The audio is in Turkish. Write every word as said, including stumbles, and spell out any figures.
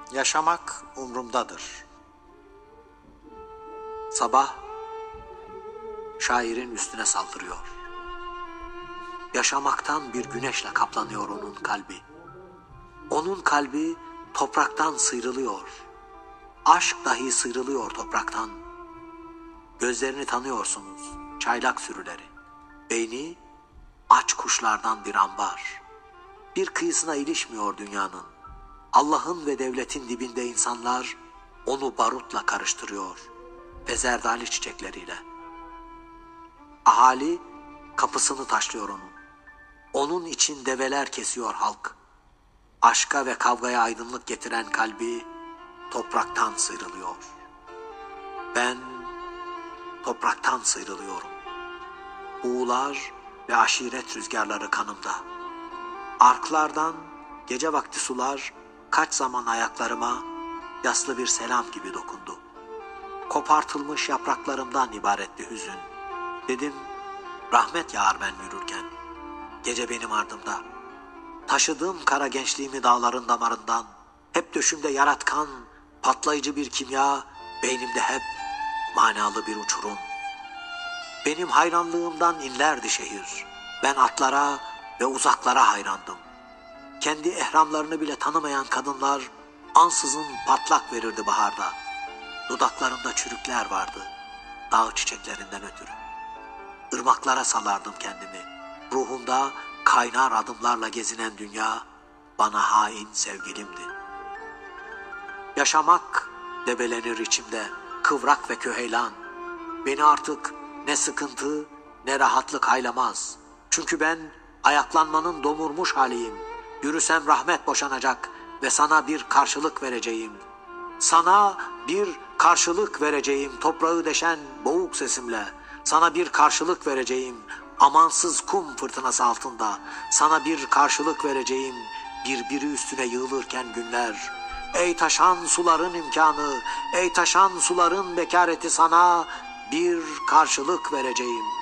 Yaşamak umrumdadır. Sabah şairin üstüne saldırıyor. Yaşamaktan bir güneşle kaplanıyor onun kalbi. Onun kalbi topraktan sıyrılıyor. Aşk dahi sıyrılıyor topraktan. Gözlerini tanıyorsunuz, çaylak sürüleri. Beyni aç kuşlardan bir ambar. Bir kıyısına ilişmiyor dünyanın. Allah'ın ve devletin dibinde insanlar onu barutla karıştırıyor ve zerdali çiçekleriyle. Ahali kapısını taşlıyor onun. Onun için develer kesiyor halk. Aşka ve kavgaya aydınlık getiren kalbi topraktan sıyrılıyor. Ben topraktan sıyrılıyorum. Buğular ve aşiret rüzgarları kanımda. Arklardan gece vakti sular kaç zaman ayaklarıma yaslı bir selam gibi dokundu. Kopartılmış yapraklarımdan ibaretti hüzün. Dedim, rahmet yağar ben yürürken. Gece benim ardımda. Taşıdığım kara gençliğimi dağların damarından, hep döşümde yaratkan, patlayıcı bir kimya, beynimde hep manalı bir uçurum. Benim hayranlığımdan inlerdi şehir. Ben atlara ve uzaklara hayrandım. Kendi ehramlarını bile tanımayan kadınlar ansızın patlak verirdi baharda. Dudaklarında çürükler vardı, dağ çiçeklerinden ötürü. Irmaklara salardım kendimi. Ruhumda kaynar adımlarla gezinen dünya bana hain sevgilimdi. Yaşamak debelenir içimde, kıvrak ve köheylan. Beni artık ne sıkıntı ne rahatlık haylamaz. Çünkü ben ayaklanmanın domurmuş haliyim. Yürüsem rahmet boşanacak ve sana bir karşılık vereceğim. Sana bir karşılık vereceğim toprağı deşen boğuk sesimle. Sana bir karşılık vereceğim amansız kum fırtınası altında. Sana bir karşılık vereceğim birbiri üstüne yığılırken günler. Ey taşan suların imkanı, ey taşan suların bekareti, sana bir karşılık vereceğim.